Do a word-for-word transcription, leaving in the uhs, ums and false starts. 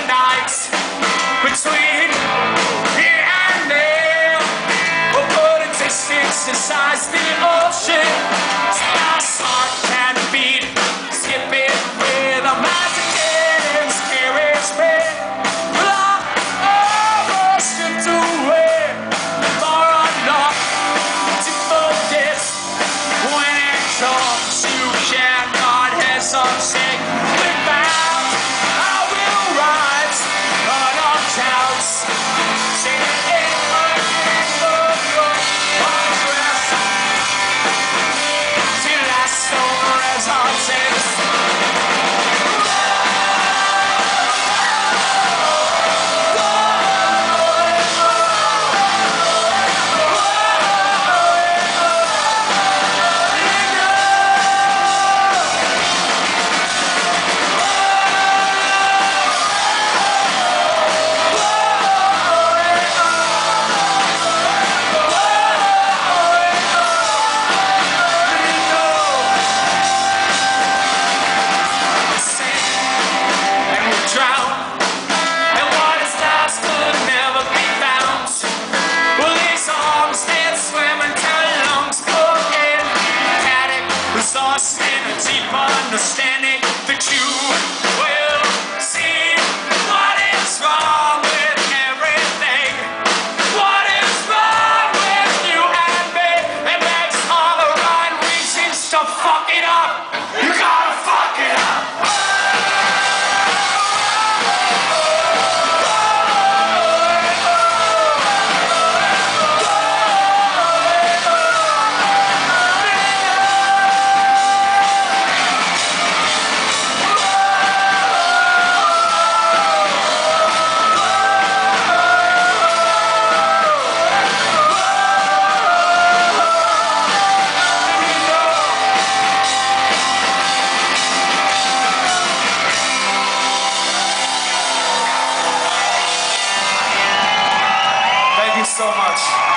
nights between here and there. We'll put it to exercise the ocean. Our heart can beat, skipping rhythm as it didn't scare its me. Well, I almost stripped away far enough to forget. When it comes, you cannot hesitate. Without, I will rise on our counts. Sing it in the progress till I so resonates. In a deep understanding that you will see what is wrong with everything. What is wrong with you and me? It makes all the right reasons to fuck it up. You gotta fuck it up. Thank you so much.